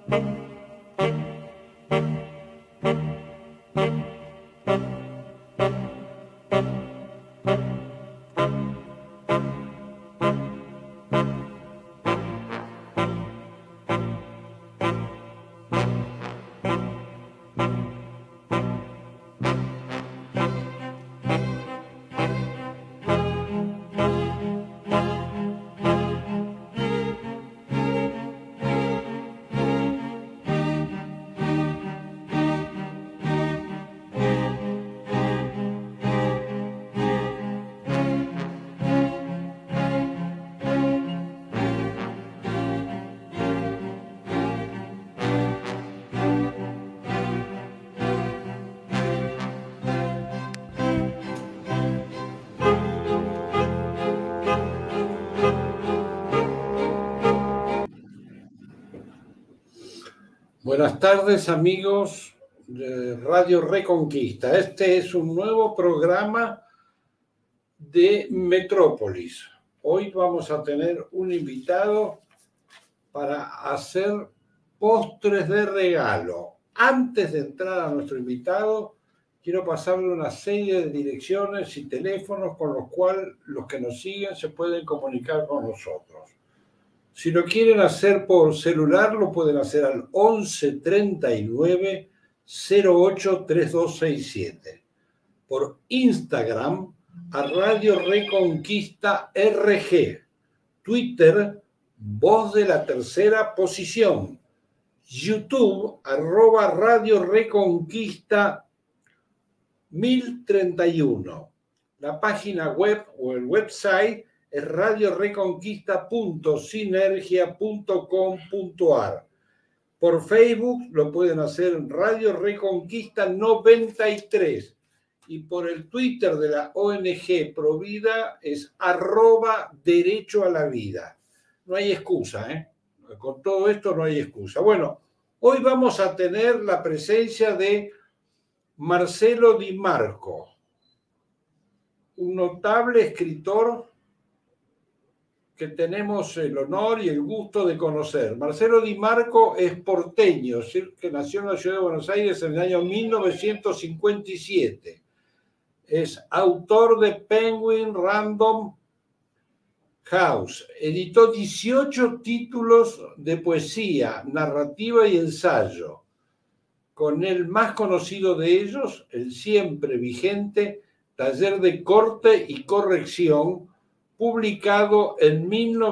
Buenas tardes, amigos de Radio Reconquista. Este es un nuevo programa de Metrópolis. Hoy vamos a tener un invitado para hacer postres de regalo. Antes de entrar a nuestro invitado, quiero pasarle una serie de direcciones y teléfonos con los cuales los que nos siguen se pueden comunicar con nosotros. Si lo quieren hacer por celular, lo pueden hacer al 11 39 08 3267. Por Instagram, a Radio Reconquista RG. Twitter, Voz de la Tercera Posición. YouTube, @Radio Reconquista 1031. La página web o el website es radioreconquista.sinergia.com.ar. Por Facebook lo pueden hacer en Radio Reconquista 93. Y por el Twitter de la ONG Provida es @Derecho a la Vida. No hay excusa, ¿eh? Con todo esto no hay excusa. Bueno, hoy vamos a tener la presencia de Marcelo Di Marco, un notable escritor que tenemos el honor y el gusto de conocer. Marcelo Di Marco es porteño, es decir, que nació en la ciudad de Buenos Aires en el año 1957. Es autor de Penguin Random House. Editó 18 títulos de poesía, narrativa y ensayo. Con el más conocido de ellos, el siempre vigente Taller de Corte y Corrección, publicado en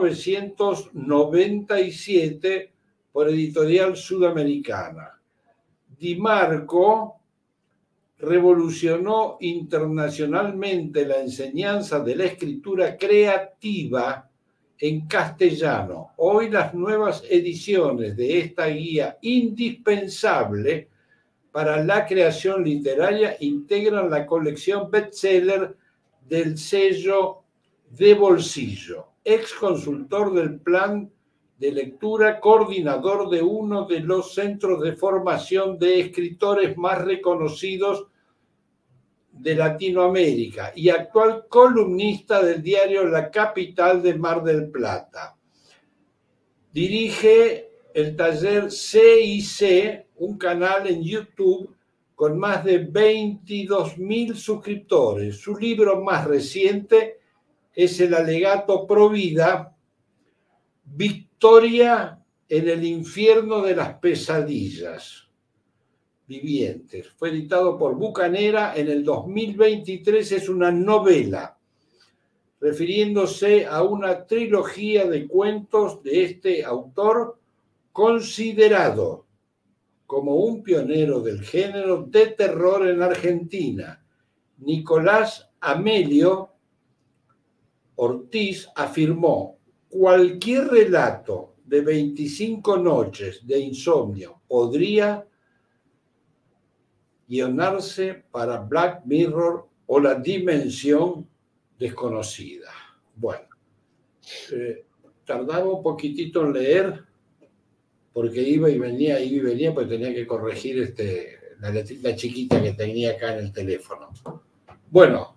1997 por Editorial Sudamericana. Di Marco revolucionó internacionalmente la enseñanza de la escritura creativa en castellano. Hoy las nuevas ediciones de esta guía indispensable para la creación literaria integran la colección bestseller del sello De Bolsillo, ex consultor del plan de lectura, coordinador de uno de los centros de formación de escritores más reconocidos de Latinoamérica y actual columnista del diario La Capital de Mar del Plata. Dirige el taller CIC, un canal en YouTube con más de 22.000 suscriptores. Su libro más reciente es el alegato Provida, Victoria en el infierno de las pesadillas vivientes. Fue editado por Bucanera en el 2023, es una novela, refiriéndose a una trilogía de cuentos de este autor considerado como un pionero del género de terror en Argentina. Nicolás Amelio Ortiz afirmó: cualquier relato de 25 noches de insomnio podría guionarse para Black Mirror o La Dimensión Desconocida. Bueno, tardaba un poquitito en leer porque iba y venía, porque tenía que corregir la chiquita que tenía acá en el teléfono. Bueno,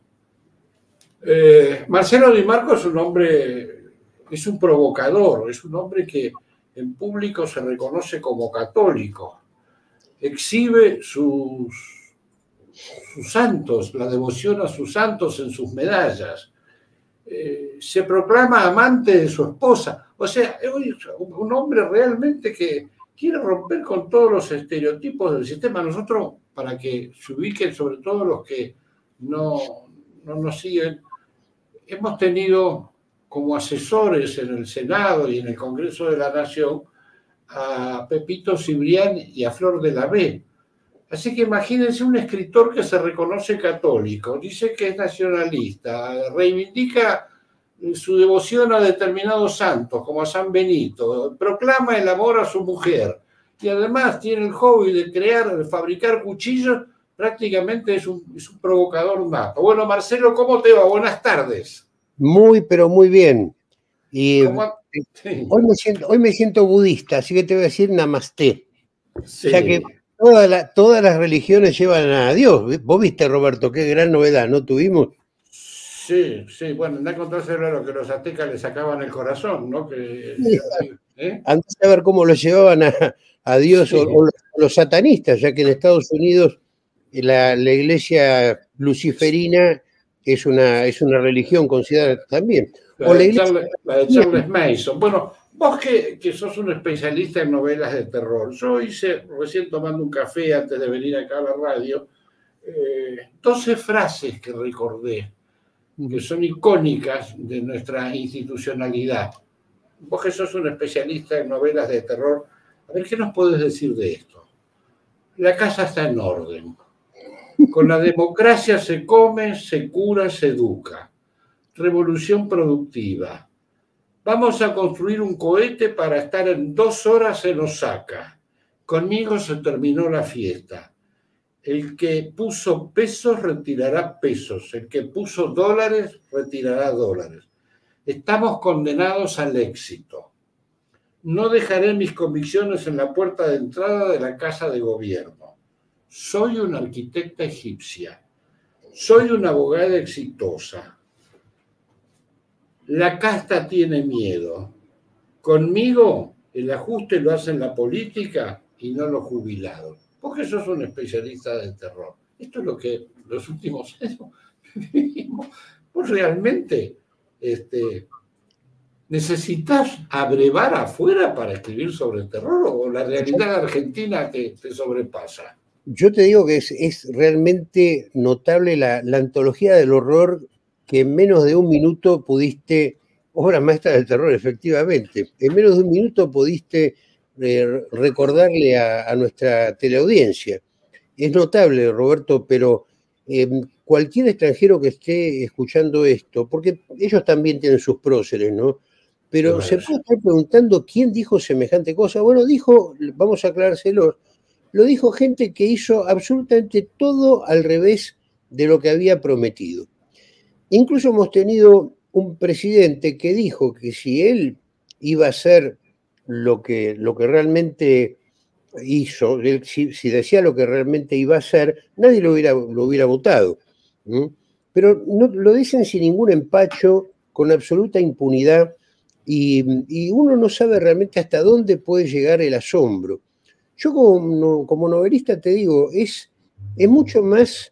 Marcelo Di Marco es un hombre, es un provocador, es un hombre que en público se reconoce como católico, exhibe sus santos, la devoción a sus santos en sus medallas, se proclama amante de su esposa. O sea, es un hombre realmente que quiere romper con todos los estereotipos del sistema. Nosotros, para que se ubiquen, sobre todo los que no nos siguen, hemos tenido como asesores en el Senado y en el Congreso de la Nación a Pepito Cibrián y a Flor de la B. Así que imagínense un escritor que se reconoce católico, dice que es nacionalista, reivindica su devoción a determinados santos, como a San Benito, proclama el amor a su mujer y además tiene el hobby de fabricar cuchillos. Prácticamente es un provocador nato. Bueno, Marcelo, ¿cómo te va? Buenas tardes. Muy, pero muy bien. Y sí. hoy me siento budista, así que te voy a decir namasté. Sí. Ya que todas las religiones llevan a Dios. Vos viste, Roberto, qué gran novedad, ¿no tuvimos? Sí, bueno, anda a contárselo a lo que los aztecas le sacaban el corazón, ¿no? Antes de ver cómo lo llevaban a Dios, sí. o los satanistas, ya que en Estados Unidos la iglesia luciferina es una religión considerada también. La de Charles Mason. Bueno, vos que sos un especialista en novelas de terror, yo hice, recién tomando un café antes de venir acá a la radio, 12 frases que recordé, que son icónicas de nuestra institucionalidad. Vos que sos un especialista en novelas de terror, a ver, ¿qué nos podés decir de esto? La casa está en orden. Con la democracia se come, se cura, se educa. Revolución productiva. Vamos a construir un cohete para estar en 2 horas en Osaka. Conmigo se terminó la fiesta. El que puso pesos retirará pesos. El que puso dólares retirará dólares. Estamos condenados al éxito. No dejaré mis convicciones en la puerta de entrada de la casa de gobierno. Soy una arquitecta egipcia. Soy una abogada exitosa. La casta tiene miedo. Conmigo el ajuste lo hacen la política y no los jubilados. Porque sos un especialista del terror. Esto es lo que los últimos años vivimos. Vos realmente necesitas abrevar afuera para escribir sobre el terror, o la realidad argentina te sobrepasa. Yo te digo que es realmente notable la antología del horror, que en menos de un minuto pudiste, obra maestra del terror, efectivamente, en menos de un minuto pudiste recordarle a nuestra teleaudiencia. Es notable, Roberto, pero cualquier extranjero que esté escuchando esto, porque ellos también tienen sus próceres, ¿no? Pero se puede estar preguntando quién dijo semejante cosa. Bueno, vamos a aclarárselo, lo dijo gente que hizo absolutamente todo al revés de lo que había prometido. Incluso hemos tenido un presidente que dijo que si él iba a hacer lo que realmente hizo, si decía lo que realmente iba a hacer, nadie lo hubiera votado. Pero no, lo dicen sin ningún empacho, con absoluta impunidad, y uno no sabe realmente hasta dónde puede llegar el asombro. Yo como novelista te digo, es mucho más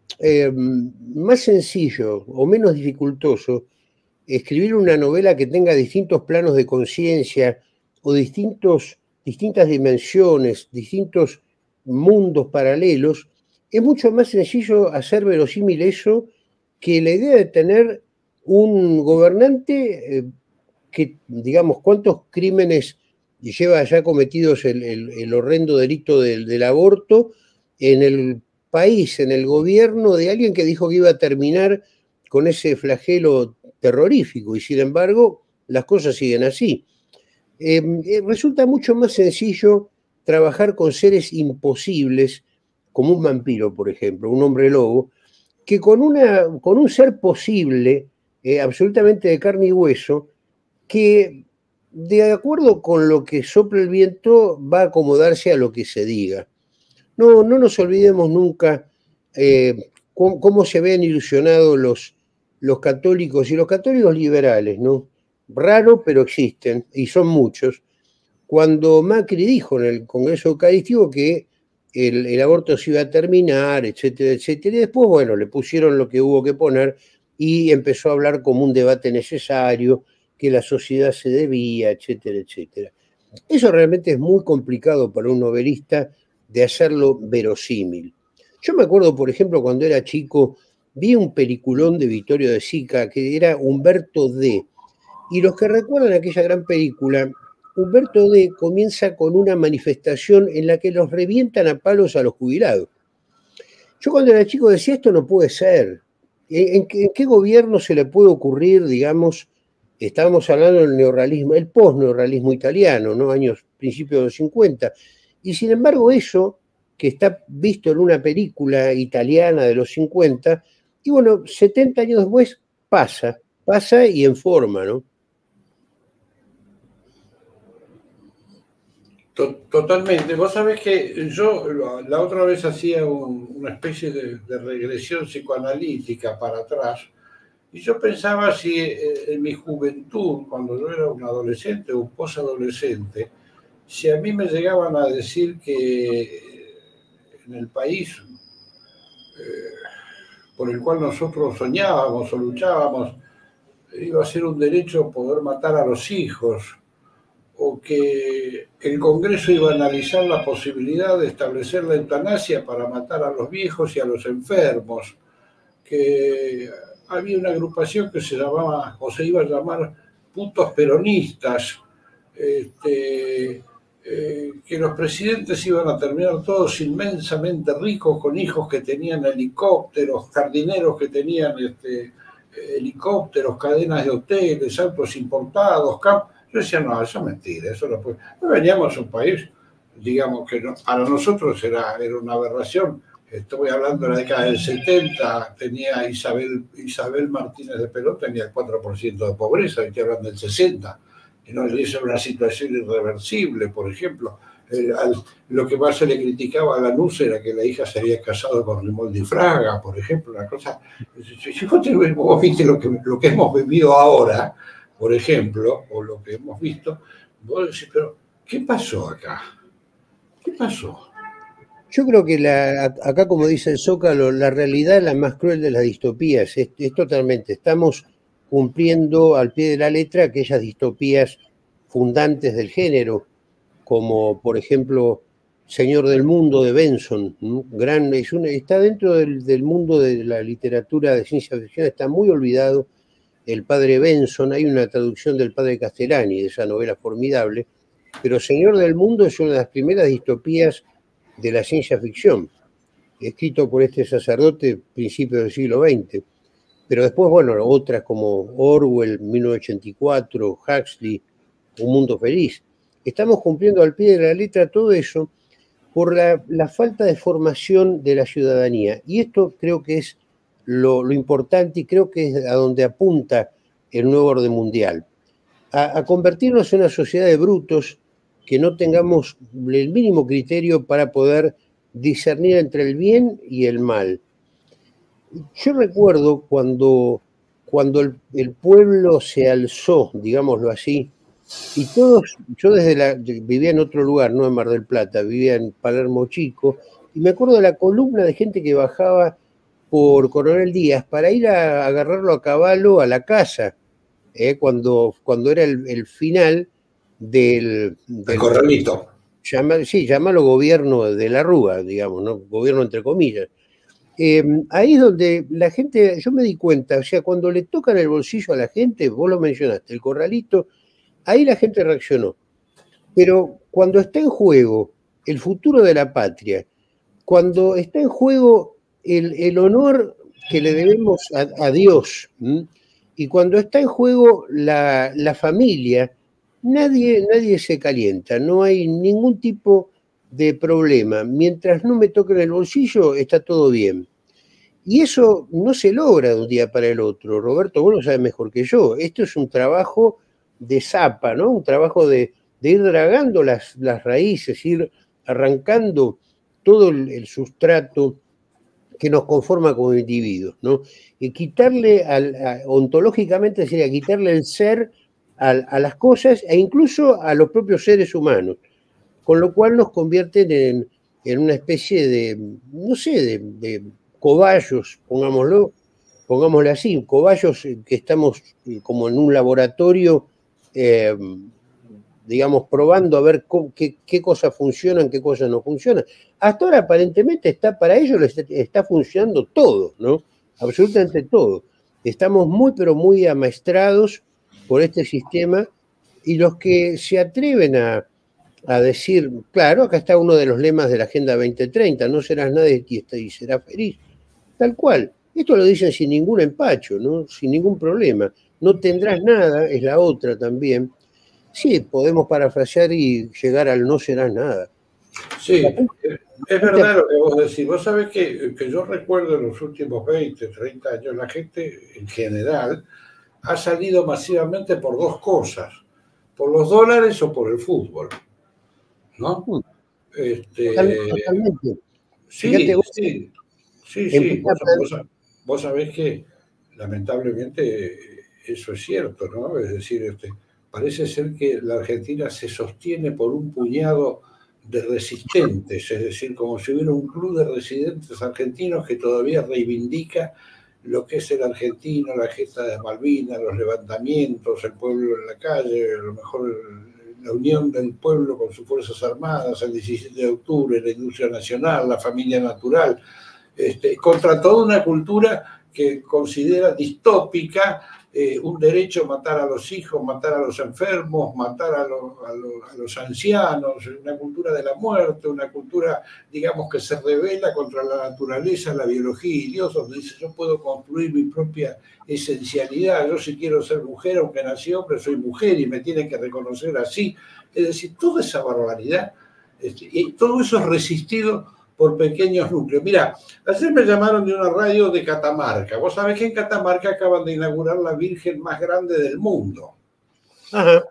sencillo o menos dificultoso escribir una novela que tenga distintos planos de conciencia o distintas dimensiones, distintos mundos paralelos. Es mucho más sencillo hacer verosímil eso que la idea de tener un gobernante que, digamos, cuántos crímenes lleva ya cometidos el horrendo delito del aborto en el país, en el gobierno de alguien que dijo que iba a terminar con ese flagelo terrorífico, y sin embargo las cosas siguen así. Resulta mucho más sencillo trabajar con seres imposibles, como un vampiro, por ejemplo, un hombre lobo, que con un ser posible, absolutamente de carne y hueso, que de acuerdo con lo que sopla el viento va a acomodarse a lo que se diga. No nos olvidemos nunca cómo se ven ilusionados los católicos y los católicos liberales, ¿no? Raro, pero existen, y son muchos, cuando Macri dijo en el Congreso Eucarístico que el aborto se iba a terminar, etcétera, etcétera. Y después, bueno, le pusieron lo que hubo que poner y empezó a hablar como un debate necesario, que la sociedad se debía, etcétera, etcétera. Eso realmente es muy complicado para un novelista de hacerlo verosímil. Yo me acuerdo, por ejemplo, cuando era chico, vi un peliculón de Vittorio De Sica que era Umberto D. Y los que recuerdan aquella gran película, Humberto D. comienza con una manifestación en la que los revientan a palos a los jubilados. Yo cuando era chico decía, esto no puede ser. ¿En qué gobierno se le puede ocurrir, digamos, estábamos hablando del neorrealismo, el post-neorrealismo italiano, ¿no? Principios de los 50. Y sin embargo eso, que está visto en una película italiana de los 50, y bueno, 70 años después pasa y en forma, ¿no? Totalmente. Vos sabés que yo la otra vez hacía una especie de regresión psicoanalítica para atrás y yo pensaba si en mi juventud, cuando yo era un adolescente o un posadolescente, si a mí me llegaban a decir que en el país por el cual nosotros soñábamos o luchábamos iba a ser un derecho poder matar a los hijos, o que el Congreso iba a analizar la posibilidad de establecer la eutanasia para matar a los viejos y a los enfermos, que había una agrupación que se llamaba, o se iba a llamar, putos peronistas, que los presidentes iban a terminar todos inmensamente ricos con hijos que tenían helicópteros, jardineros que tenían helicópteros, cadenas de hoteles, autos importados, campos. Yo decía, no, eso es mentira, eso no puede. Veníamos a un país, digamos que no, para nosotros era una aberración. Estoy hablando de la década del 70, tenía Isabel Martínez de Perón, tenía el 4% de pobreza, estoy hablando del 60. Y no, eso era una situación irreversible, por ejemplo. Lo que más se le criticaba a Lanús era que la hija se había casado con Rimoldi Fraga, por ejemplo, una cosa. Si vos viste lo que hemos vivido ahora, por ejemplo, o lo que hemos visto, vos decís, pero ¿qué pasó acá? ¿Qué pasó? Yo creo que acá, como dice el Zócalo, la realidad es la más cruel de las distopías. Es totalmente, estamos cumpliendo al pie de la letra aquellas distopías fundantes del género, como por ejemplo Señor del Mundo de Benson, ¿no? Está dentro del mundo de la literatura de ciencia ficción, está muy olvidado el padre Benson, hay una traducción del padre Castellani de esa novela formidable, pero Señor del Mundo es una de las primeras distopías de la ciencia ficción, escrito por este sacerdote principios del siglo XX. Pero después, bueno, otras como Orwell, 1984, Huxley, Un Mundo Feliz. Estamos cumpliendo al pie de la letra todo eso por la falta de formación de la ciudadanía. Y esto creo que es lo importante y creo que es a donde apunta el nuevo orden mundial. A convertirnos en una sociedad de brutos que no tengamos el mínimo criterio para poder discernir entre el bien y el mal. Yo recuerdo cuando el pueblo se alzó, digámoslo así, y todos, vivía en otro lugar, no en Mar del Plata, vivía en Palermo Chico, y me acuerdo de la columna de gente que bajaba por Coronel Díaz para ir a agarrarlo a caballo a la casa, cuando era el final del Corralito. Llámalo gobierno de la Rúa, digamos, ¿no? Gobierno entre comillas. Ahí es donde la gente, yo me di cuenta, o sea, cuando le tocan el bolsillo a la gente, vos lo mencionaste, el corralito, ahí la gente reaccionó. Pero cuando está en juego el futuro de la patria, cuando está en juego el honor que le debemos a Dios, y cuando está en juego la familia, nadie se calienta, no hay ningún tipo de problema. Mientras no me toquen el bolsillo, está todo bien. Y eso no se logra de un día para el otro. Roberto, vos lo sabés mejor que yo. Esto es un trabajo de zapa, ¿no? Un trabajo de ir dragando las raíces, ir arrancando todo el sustrato que nos conforma como individuos, ¿no? Y quitarle, ontológicamente sería quitarle el ser a las cosas e incluso a los propios seres humanos, con lo cual nos convierten en una especie de, no sé, de cobayos, pongámosle así, cobayos que estamos como en un laboratorio, digamos, probando a ver qué cosas funcionan, qué cosas no funcionan. Hasta ahora aparentemente para ellos les está funcionando todo, ¿no? Absolutamente todo. Estamos muy, pero muy amaestrados por este sistema, y los que se atreven a decir, claro, acá está uno de los lemas de la Agenda 2030, no serás nadie y serás feliz, tal cual. Esto lo dicen sin ningún empacho, ¿no? Sin ningún problema. No tendrás nada, es la otra también. Sí, podemos parafrasear y llegar al no serás nada. Sí, es verdad lo que vos decís. Vos sabés que yo recuerdo en los últimos 20, 30 años, la gente en general ha salido masivamente por dos cosas, por los dólares o por el fútbol, ¿no? Totalmente. Sí, fíjate, sí. Vos sabés que lamentablemente eso es cierto, ¿no? Es decir, parece ser que la Argentina se sostiene por un puñado de resistentes, es decir, como si hubiera un club de residentes argentinos que todavía reivindica lo que es el argentino, la gesta de Malvinas, los levantamientos, el pueblo en la calle, a lo mejor la unión del pueblo con sus fuerzas armadas, el 17 de octubre, la industria nacional, la familia natural, contra toda una cultura que considera distópica un derecho a matar a los hijos, matar a los enfermos, matar a los ancianos, una cultura de la muerte, una cultura, digamos, que se rebela contra la naturaleza, la biología y Dios, donde dice yo puedo construir mi propia esencialidad, yo si quiero ser mujer, aunque nací hombre, soy mujer y me tienen que reconocer así. Es decir, toda esa barbaridad, y todo eso es resistido por pequeños núcleos. Mira, ayer me llamaron de una radio de Catamarca. Vos sabés que en Catamarca acaban de inaugurar la Virgen más grande del mundo. Ajá.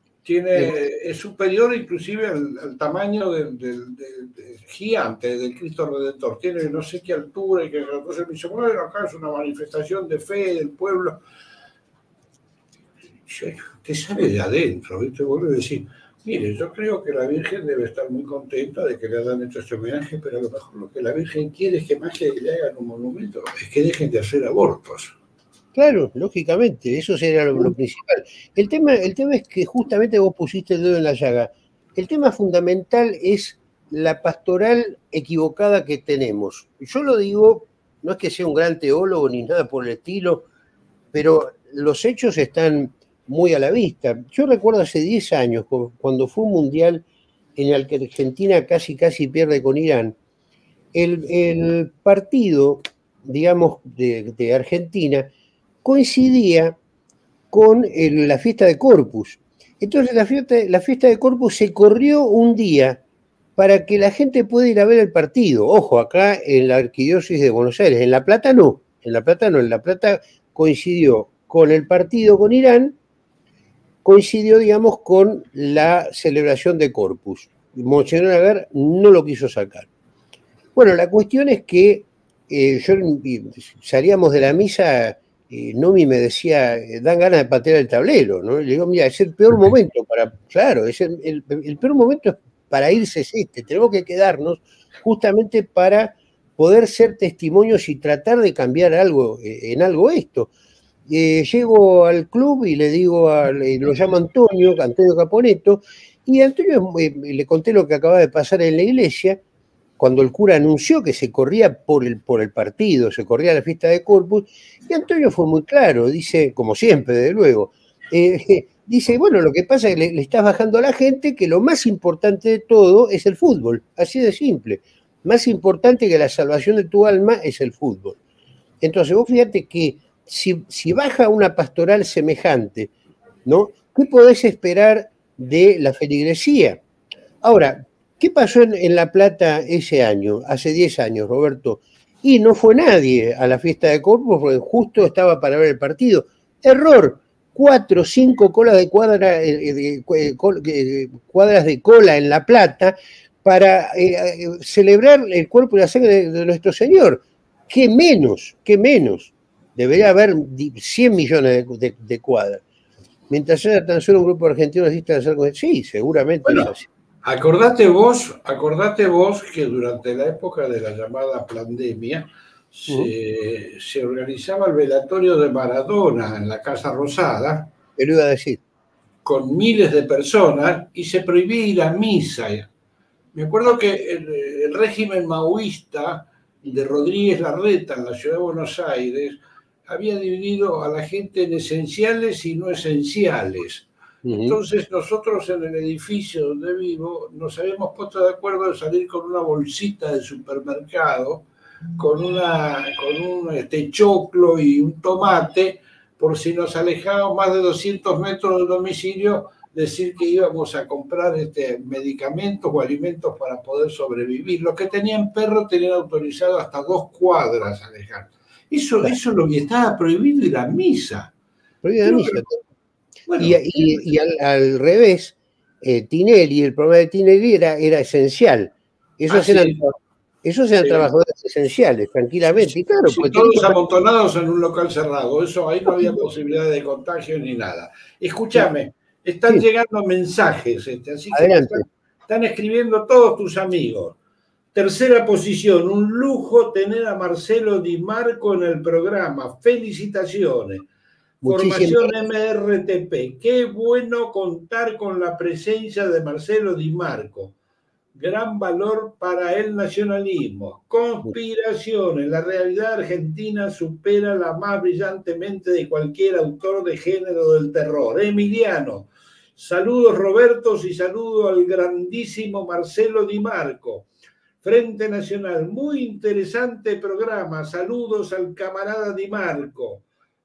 Es superior inclusive al tamaño del gigante, del Cristo Redentor. Tiene no sé qué altura, y que entonces me dice, bueno, acá es una manifestación de fe del pueblo. Te sale de adentro, ¿viste? Vuelvo a decir, mire, yo creo que la Virgen debe estar muy contenta de que le hayan hecho este homenaje, pero a lo mejor lo que la Virgen quiere es que más que le hagan un monumento, es que dejen de hacer abortos. Claro, lógicamente, eso sería lo principal. El tema es que justamente vos pusiste el dedo en la llaga. El tema fundamental es la pastoral equivocada que tenemos. Yo lo digo, no es que sea un gran teólogo ni nada por el estilo, pero los hechos están muy a la vista. Yo recuerdo hace 10 años, cuando fue un mundial en el que Argentina casi pierde con Irán, el partido, digamos, de Argentina coincidía con la fiesta de Corpus. Entonces la fiesta de Corpus se corrió un día para que la gente pueda ir a ver el partido. Ojo, acá en la Arquidiócesis de Buenos Aires, en La Plata no, en La Plata coincidió con el partido con Irán, coincidió, digamos, con la celebración de Corpus. Monseñor Agar no lo quiso sacar. Bueno, la cuestión es que salíamos de la misa, Nomi me decía, dan ganas de patear el tablero, ¿no? Y le digo, mira, es el peor momento claro, es el peor momento para irse es tenemos que quedarnos justamente para poder ser testimonios y tratar de cambiar algo, en algo esto. Llego al club y le digo, lo llamo Antonio Caponeto, y a Antonio le conté lo que acaba de pasar en la iglesia, cuando el cura anunció que se corría por el partido, se corría la fiesta de Corpus, y Antonio fue muy claro, dice, como siempre, desde luego, dice, bueno, lo que pasa es que le estás bajando a la gente que lo más importante de todo es el fútbol, así de simple. Más importante que la salvación de tu alma es el fútbol. Entonces, vos fíjate que si baja una pastoral semejante, ¿no? ¿Qué podés esperar de la feligresía? Ahora, ¿qué pasó en La Plata ese año, hace 10 años, Roberto? Y no fue nadie a la fiesta de Corpus porque justo estaba para ver el partido. Error, 4 o 5 colas de cuadras de cola en La Plata para celebrar el cuerpo y la sangre de nuestro Señor. ¿Qué menos? Debería haber 100 millones de cuadras. mientras haya tan solo un grupo de argentinos dispuestos a hacer con él. Sí, seguramente Bueno, es así. acordate vos que durante la época de la llamada pandemia se organizaba el velatorio de Maradona en la Casa Rosada. Te lo iba a decir. Con miles de personas y se prohibía ir a misa. Me acuerdo que el régimen maoísta de Rodríguez Larreta en la ciudad de Buenos Aires había dividido a la gente en esenciales y no esenciales. Entonces nosotros en el edificio donde vivo nos habíamos puesto de acuerdo de salir con una bolsita de supermercado, con un choclo y un tomate, por si nos alejábamos más de 200 metros del domicilio, decir que íbamos a comprar medicamentos o alimentos para poder sobrevivir. Los que tenían perro tenían autorizado hasta 2 cuadras alejar. Eso lo que estaba prohibido ir a misa. Prohibido ir a misa. Bueno, y al revés, Tinelli, el programa de Tinelli era esencial. Esos eran trabajadores esenciales, tranquilamente. Sí, y claro, sí, todos amontonados en un local cerrado. Eso ahí no había posibilidad de contagio ni nada. Escúchame, están llegando mensajes, así que están escribiendo todos tus amigos. Tercera posición, un lujo tener a Marcelo Di Marco en el programa. Felicitaciones. Formación MRTP. Qué bueno contar con la presencia de Marcelo Di Marco. Gran valor para el nacionalismo. Conspiraciones. La realidad argentina supera la más brillantemente de cualquier autor de género del terror. Emiliano. Saludos Robertos y saludo al grandísimo Marcelo Di Marco. Frente Nacional. Muy interesante programa. Saludos al camarada Di Marco.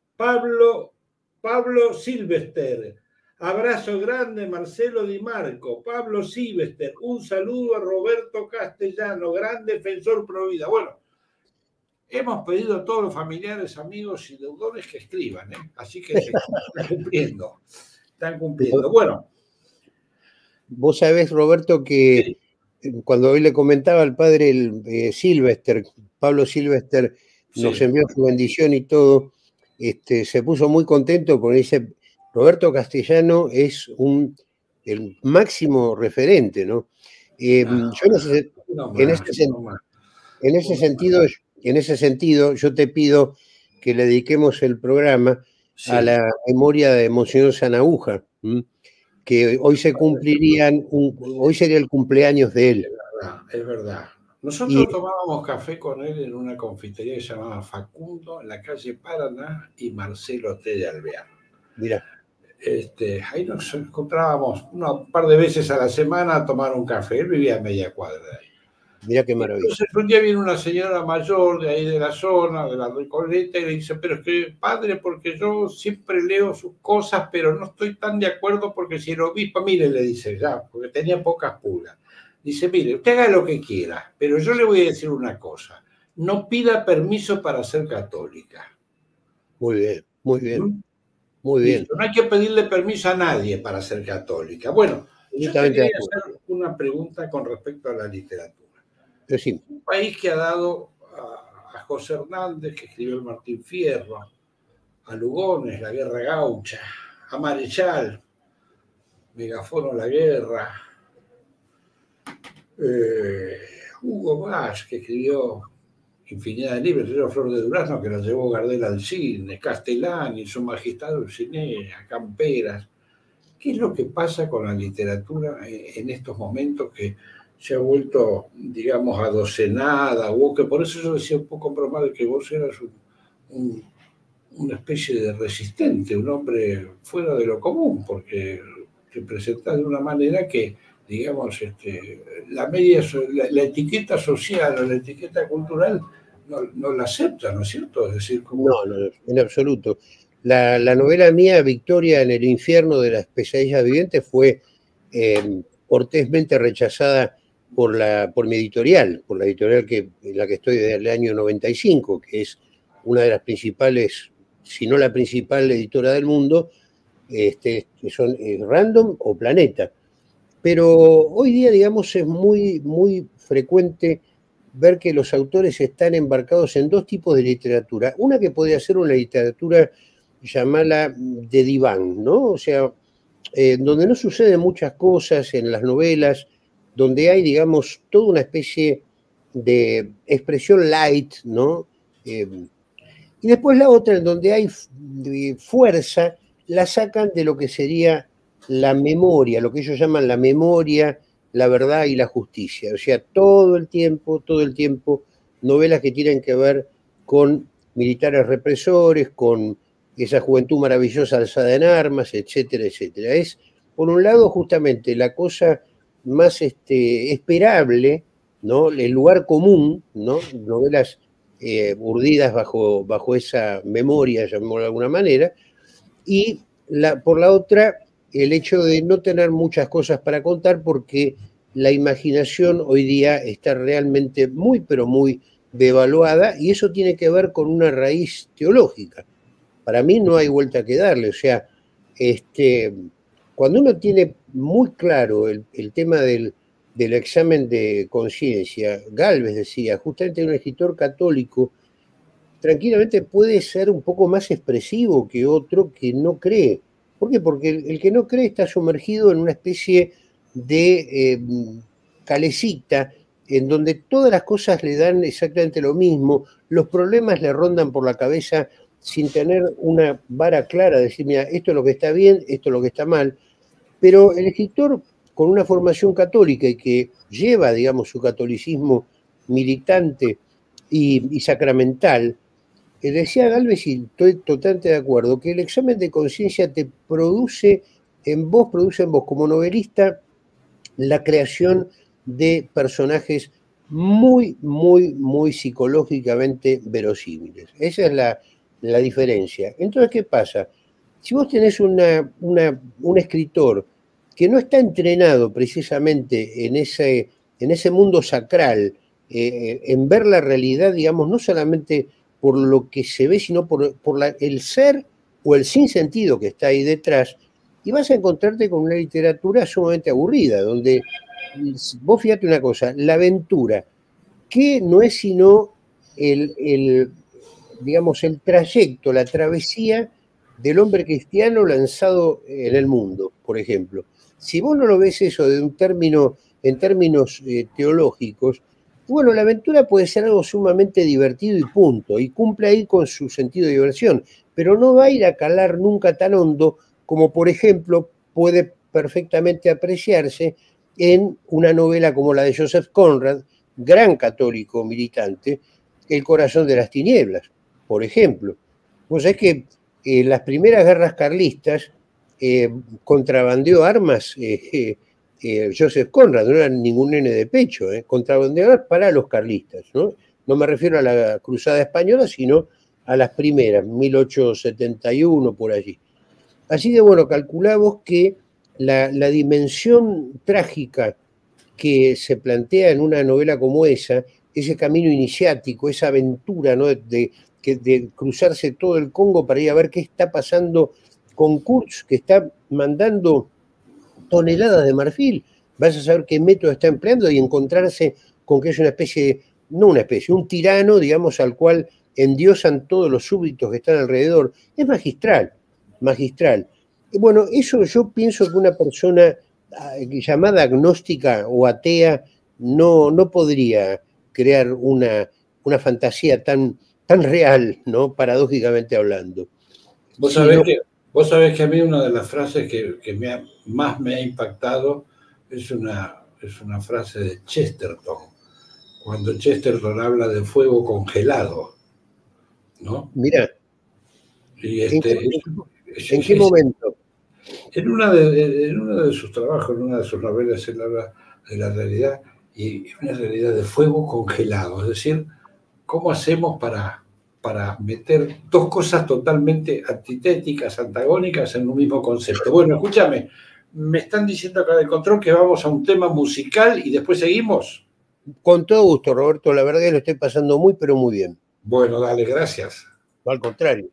Pablo Silvester. Abrazo grande, Marcelo Di Marco. Pablo Silvester. Un saludo a Roberto Castellano, gran defensor pro vida. Bueno, hemos pedido a todos los familiares, amigos y deudores que escriban, así que se están cumpliendo. Están cumpliendo. Bueno. Vos sabés, Roberto, que cuando hoy le comentaba al padre Silvester, Pablo Silvester, nos envió su bendición y todo, se puso muy contento porque dice, Roberto Castellano es el máximo referente, ¿no? En ese sentido, yo te pido que le dediquemos el programa a la memoria de Monseñor Sanaúja, que hoy hoy sería el cumpleaños de él. Es verdad. Nosotros tomábamos café con él en una confitería que se llamaba Facundo, en la calle Paraná y Marcelo T. de Alvear. Mira. Ahí nos encontrábamos un par de veces a la semana a tomar un café. Él vivía a media cuadra de ahí. Mira qué maravilla. Entonces un día viene una señora mayor de ahí de la zona, de la Recoleta, y le dice, pero es que padre, porque yo siempre leo sus cosas, pero no estoy tan de acuerdo porque si el obispo, mire, le dice ya, porque tenía pocas pulgas. Dice, mire, usted haga lo que quiera, pero yo le voy a decir una cosa, no pida permiso para ser católica. Muy bien, muy bien. Muy bien. No hay que pedirle permiso a nadie para ser católica. Bueno, yo te quería hacer una pregunta con respecto a la literatura. Sí. Un país que ha dado a José Hernández, que escribió el Martín Fierro, a Lugones, La Guerra Gaucha, a Marechal, Megafono La Guerra, Hugo Bosch, que escribió infinidad de libros, escribió Flor de Durazno, que la llevó Gardel al cine, Castellani, Su Majestad Dulcinea, Camperas. ¿Qué es lo que pasa con la literatura en estos momentos que se ha vuelto, digamos, adocenada? O que por eso yo decía un poco broma de que vos eras una especie de resistente, un hombre fuera de lo común, porque te presentás de una manera que, digamos, la etiqueta social o la etiqueta cultural no la acepta, ¿no es cierto? Es decir, no, en absoluto. La novela mía, Victoria en el infierno de las pesadillas vivientes, fue cortésmente rechazada por mi editorial, por la editorial en la que estoy desde el año 95, que es una de las principales, si no la principal editora del mundo, que son Random o Planeta. Pero hoy día, digamos, es muy, muy frecuente ver que los autores están embarcados en dos tipos de literatura. Una que podría ser una literatura llamarla de diván, ¿no? O sea, donde no suceden muchas cosas en las novelas, donde hay, digamos, toda una especie de expresión light, ¿no? Y después la otra, en donde hay fuerza, la sacan de lo que sería la memoria, lo que ellos llaman la memoria, la verdad y la justicia. O sea, todo el tiempo, novelas que tienen que ver con militares represores, con esa juventud maravillosa alzada en armas, etcétera, etcétera. Es, por un lado, justamente la cosa más esperable, ¿no? El lugar común, ¿no? Novelas urdidas bajo esa memoria, llamémoslo de alguna manera, y por la otra, el hecho de no tener muchas cosas para contar porque la imaginación hoy día está realmente muy, pero muy devaluada, y eso tiene que ver con una raíz teológica. Para mí no hay vuelta que darle, o sea, cuando uno tiene muy claro el tema del examen de conciencia, Gálvez decía, justamente un escritor católico, tranquilamente puede ser un poco más expresivo que otro que no cree. ¿Por qué? Porque el que no cree está sumergido en una especie de calecita en donde todas las cosas le dan exactamente lo mismo, los problemas le rondan por la cabeza sin tener una vara clara, decir, mira, esto es lo que está bien, esto es lo que está mal, pero el escritor con una formación católica y que lleva, digamos, su catolicismo militante y sacramental, decía Gálvez, y estoy totalmente de acuerdo, que el examen de conciencia te produce en vos, como novelista, la creación de personajes muy, muy, muy psicológicamente verosímiles. Esa es la diferencia. Entonces, ¿qué pasa? Si vos tenés un escritor que no está entrenado precisamente en ese mundo sacral, en ver la realidad, digamos, no solamente por lo que se ve, sino por el ser o el sinsentido que está ahí detrás, y vas a encontrarte con una literatura sumamente aburrida, donde vos fíjate una cosa, la aventura, que no es sino digamos, el trayecto, la travesía del hombre cristiano lanzado en el mundo, por ejemplo. Si vos no lo ves eso en términos teológicos, bueno, la aventura puede ser algo sumamente divertido y punto, y cumple ahí con su sentido de diversión, pero no va a ir a calar nunca tan hondo como, por ejemplo, puede perfectamente apreciarse en una novela como la de Joseph Conrad, gran católico militante, El corazón de las tinieblas, por ejemplo. Vos sabés que las primeras guerras carlistas contrabandeó armas Joseph Conrad, no era ningún nene de pecho, contrabandeó armas para los carlistas, ¿no? No me refiero a la cruzada española, sino a las primeras, 1871, por allí. Así de bueno, calculamos que la dimensión trágica que se plantea en una novela como esa, ese camino iniciático, esa aventura, ¿no? de cruzarse todo el Congo para ir a ver qué está pasando con Kurz, que está mandando toneladas de marfil. Vas a saber qué método está empleando y encontrarse con que es una especie, no una especie, un tirano, digamos, al cual endiosan todos los súbditos que están alrededor. Es magistral, magistral. Y bueno, eso yo pienso que una persona llamada agnóstica o atea no podría crear una fantasía tan real, ¿no? Paradójicamente hablando. Vos sabés que a mí una de las frases que más me ha impactado es una frase de Chesterton, cuando Chesterton habla de fuego congelado, ¿no? Mirá. Y ¿En qué momento? En uno de sus trabajos, en una de sus novelas, él habla de la realidad, y una realidad de fuego congelado, es decir, ¿cómo hacemos para meter dos cosas totalmente antitéticas, antagónicas en un mismo concepto? Bueno, escúchame, me están diciendo acá del control que vamos a un tema musical y después seguimos. Con todo gusto, Roberto, la verdad que lo estoy pasando muy, pero muy bien. Bueno, dale, gracias. Al contrario.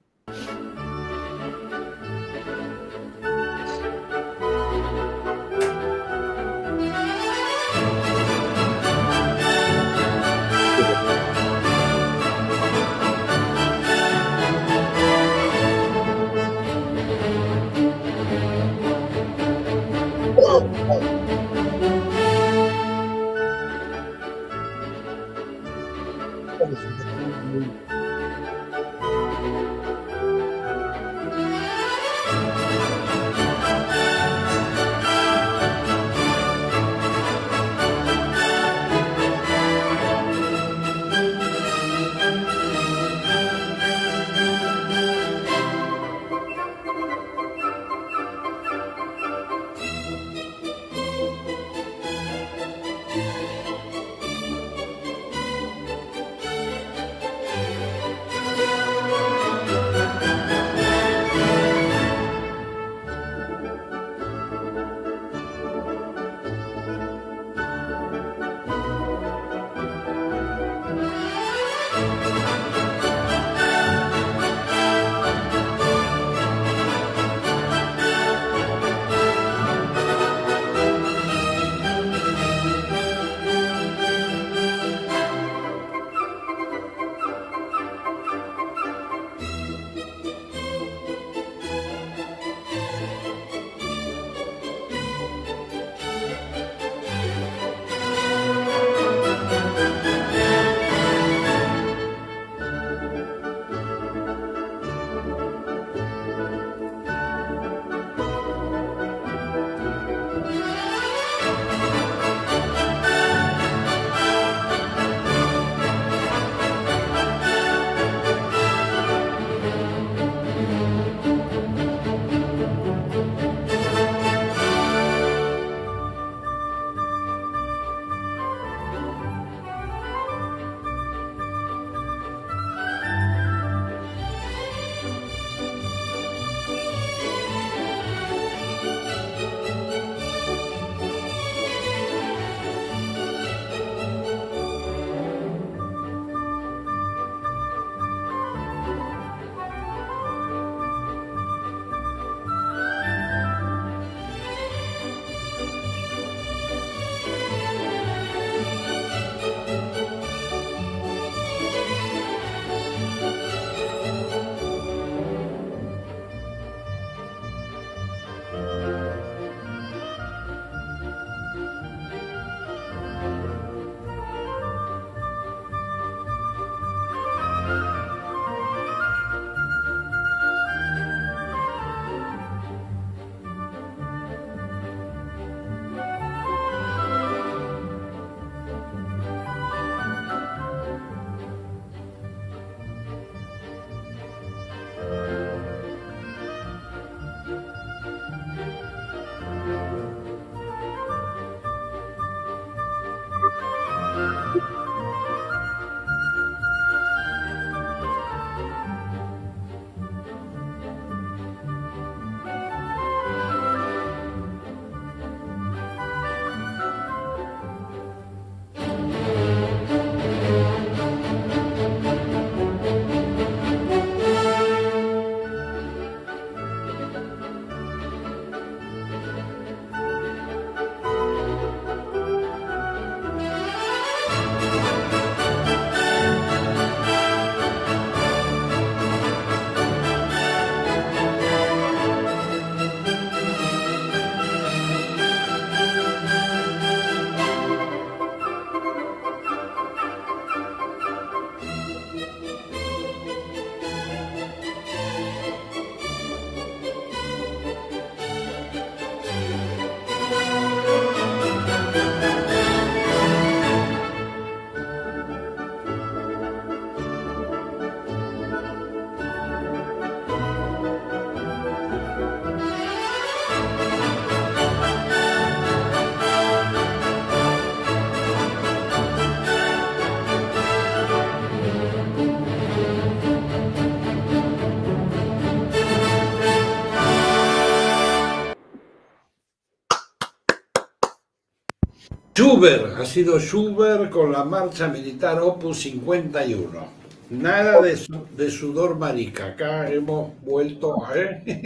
Schubert, ha sido Schubert con la marcha militar Opus 51. Nada de sudor marica, acá hemos vuelto a...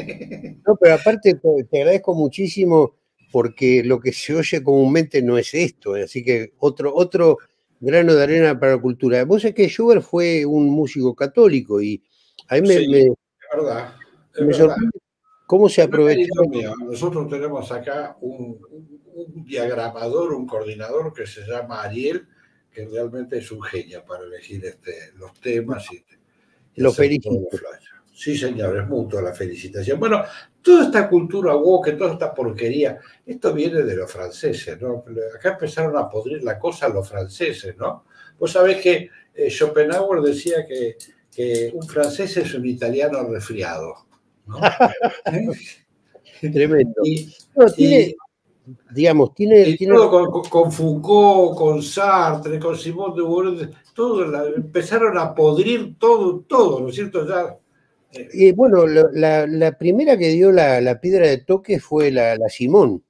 No, pero aparte te agradezco muchísimo porque lo que se oye comúnmente no es esto, así que otro grano de arena para la cultura. Vos sabés que Schubert fue un músico católico y a mí Sí, es verdad. me sorprende cómo se aprovechó. Nosotros tenemos acá un diagramador, un coordinador que se llama Ariel, que realmente es un genio para elegir los temas y Lo hacer todos felicito. los flyers. Sí, señor, es mutua la felicitación. Bueno, toda esta cultura woke, toda esta porquería, esto viene de los franceses, ¿no? Acá empezaron a podrir la cosa los franceses, ¿no? Vos sabés que Schopenhauer decía que un francés es un italiano resfriado, ¿no? Tremendo. Y, No, y, digamos, y todo con Foucault, con Sartre, con Simone de Beauvoir, empezaron a podrir todo, ¿no es cierto? Ya, bueno, la primera que dio la piedra de toque fue la Simón.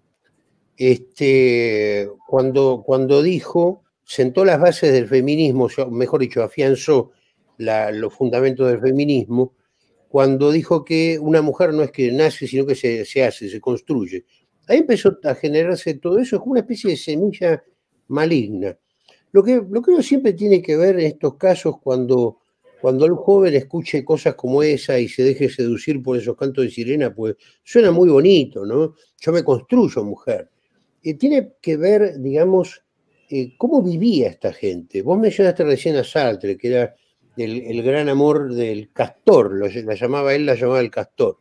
Cuando dijo, sentó las bases del feminismo, mejor dicho, afianzó los fundamentos del feminismo, cuando dijo que una mujer no es que nace, sino que se hace, se construye. Ahí empezó a generarse todo eso, es como una especie de semilla maligna. Lo que uno siempre tiene que ver en estos casos, cuando el joven escuche cosas como esa y se deje seducir por esos cantos de sirena, pues suena muy bonito, ¿no? Yo me construyo mujer. Tiene que ver, digamos, cómo vivía esta gente. Vos mencionaste recién a Sartre, que era el gran amor del castor, la llamaba el castor.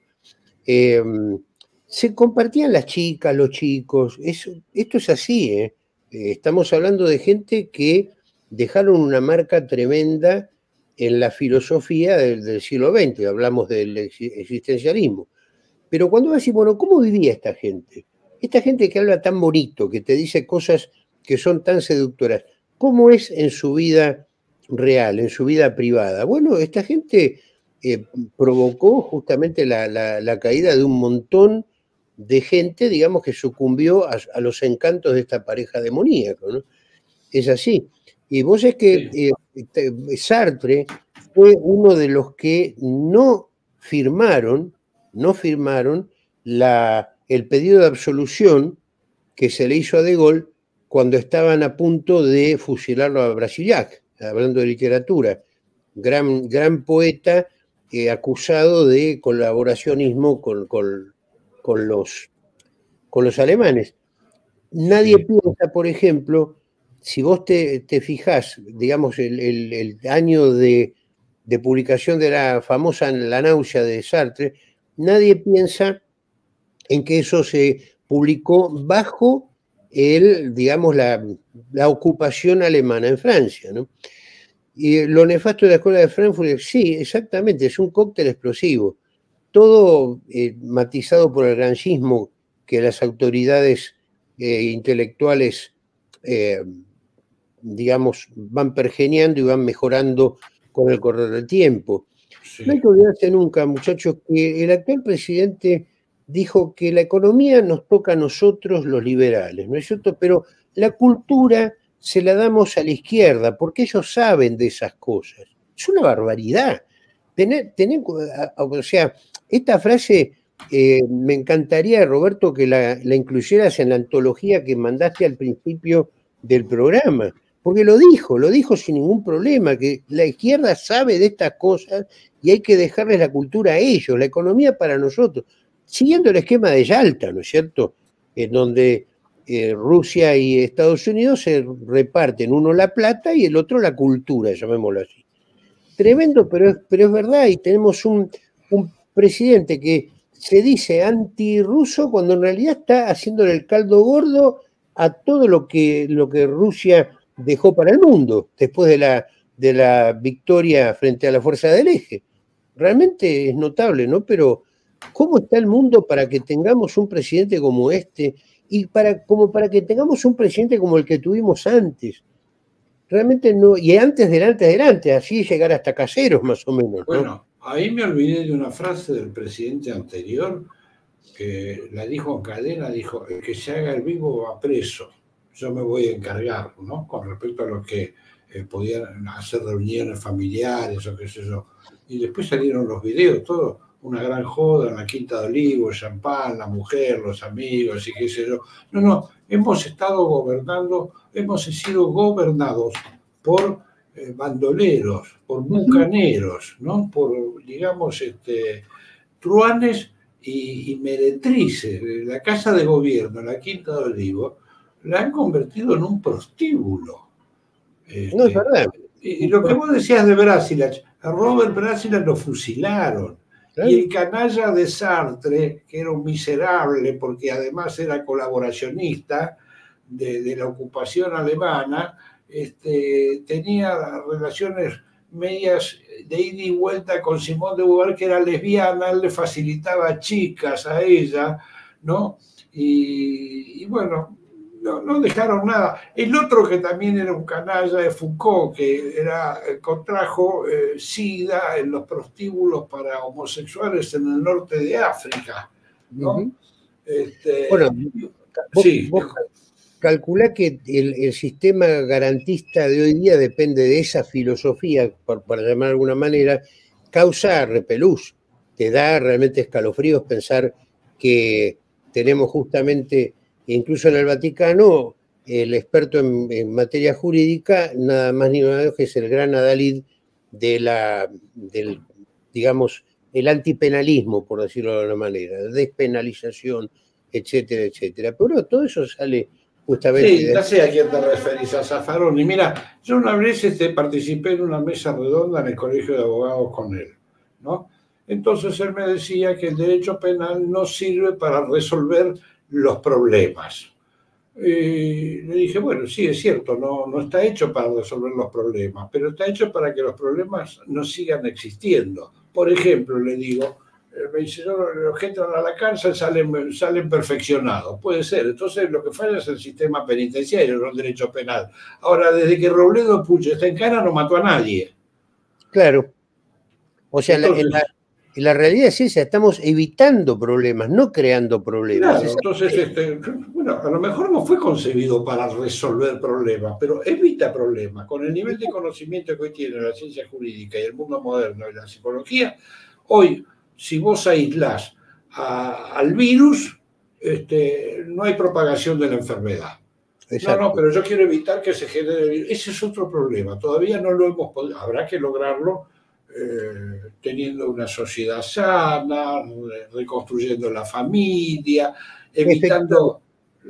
Se compartían las chicas, los chicos, esto es así, ¿eh? Estamos hablando de gente que dejaron una marca tremenda en la filosofía del siglo XX, hablamos del existencialismo. Pero cuando vas a decir, bueno, ¿cómo vivía esta gente? Esta gente que habla tan bonito, que te dice cosas que son tan seductoras, ¿cómo es en su vida real, en su vida privada? Bueno, esta gente provocó justamente la caída de un montón de gente, digamos, que sucumbió a los encantos de esta pareja demoníaca, ¿no? Es así. Y vos es que Sartre fue uno de los que no firmaron el pedido de absolución que se le hizo a De Gaulle cuando estaban a punto de fusilarlo a Brasillac, hablando de literatura. Gran poeta acusado de colaboracionismo con los alemanes. Nadie piensa, por ejemplo, si vos te fijás, digamos, el año de publicación de la famosa La náusea de Sartre, nadie piensa en que eso se publicó bajo digamos, la ocupación alemana en Francia, ¿no? Y lo nefasto de la escuela de Frankfurt, sí, exactamente, es un cóctel explosivo. Todo matizado por el grancismo que las autoridades intelectuales, digamos, van pergeñando y van mejorando con el correr del tiempo. sí. No hay que olvidarse nunca, muchachos, que el actual presidente dijo que la economía nos toca a nosotros los liberales, ¿no es cierto? Pero la cultura se la damos a la izquierda, porque ellos saben de esas cosas. Es una barbaridad. O sea, esta frase me encantaría, Roberto, que la incluyeras en la antología que mandaste al principio del programa, porque lo dijo sin ningún problema, que la izquierda sabe de estas cosas y hay que dejarles la cultura a ellos, la economía para nosotros, siguiendo el esquema de Yalta, ¿no es cierto? En donde Rusia y Estados Unidos se reparten uno la plata y el otro la cultura, llamémoslo así. Tremendo, pero es verdad, y tenemos un presidente que se dice antirruso cuando en realidad está haciéndole el caldo gordo a todo lo que Rusia dejó para el mundo después de la victoria frente a la Fuerza del Eje. Realmente es notable, ¿no? Pero ¿cómo está el mundo para que tengamos un presidente como este y para que tengamos un presidente como el que tuvimos antes? Realmente no, y antes delante, así llegar hasta Caseros más o menos, ¿no? Bueno, ahí me olvidé de una frase del presidente anterior que la dijo en cadena, dijo, el que se haga el vivo va preso, yo me voy a encargar, ¿no? Con respecto a los que podían hacer reuniones familiares o qué sé yo. Y después salieron los videos, todo, una gran joda en la Quinta de Olivos, champán, la mujer, los amigos y qué sé yo. No, hemos estado gobernando, hemos sido gobernados por bandoleros, por bucaneros, ¿no? Por, digamos, truanes y meretrices. La Casa de Gobierno, la Quinta de Olivos, la han convertido en un prostíbulo. No es verdad. Y lo que vos decías de Brasillach, a Robert Brasillach lo fusilaron. ¿Claro? Y el canalla de Sartre, que era un miserable porque además era colaboracionista de la ocupación alemana, tenía relaciones medias de ida y vuelta con Simone de Beauvoir, que era lesbiana, él le facilitaba chicas a ella, ¿no? Y bueno, no dejaron nada. El otro que también era un canalla de Foucault, que contrajo SIDA en los prostíbulos para homosexuales en el norte de África, ¿no? Bueno, sí. Vos calculá que el sistema garantista de hoy día depende de esa filosofía, para llamar de alguna manera, causa repelús. Te da realmente escalofríos pensar que tenemos justamente, incluso en el Vaticano, el experto en materia jurídica, nada más ni nada menos que es el gran adalid del, digamos, el antipenalismo, por decirlo de alguna manera, despenalización, etcétera, etcétera. Pero todo eso sale justamente sí, ya sé a quién te referís, a Zaffaroni. Mira, yo una vez participé en una mesa redonda en el Colegio de Abogados con él, ¿no? Entonces él me decía que el derecho penal no sirve para resolver los problemas. Le dije, bueno, sí, es cierto, no está hecho para resolver los problemas, pero está hecho para que los problemas no sigan existiendo. Por ejemplo, le digo, me dice, los que entran a la cárcel salen perfeccionados. Puede ser. Entonces, lo que falla es el sistema penitenciario, no el derecho penal. Ahora, desde que Robledo Puch está en Cana, no mató a nadie. Claro. O sea, Entonces, la realidad es esa, estamos evitando problemas, no creando problemas. claro, entonces, bueno, a lo mejor no fue concebido para resolver problemas, pero evita problemas. Con el nivel de conocimiento que hoy tiene la ciencia jurídica y el mundo moderno y la psicología, hoy, si vos aislás al virus, no hay propagación de la enfermedad. Exacto. No, pero yo quiero evitar que se genere el virus. Ese es otro problema. Todavía no lo hemos podido. Habrá que lograrlo teniendo una sociedad sana, reconstruyendo la familia, evitando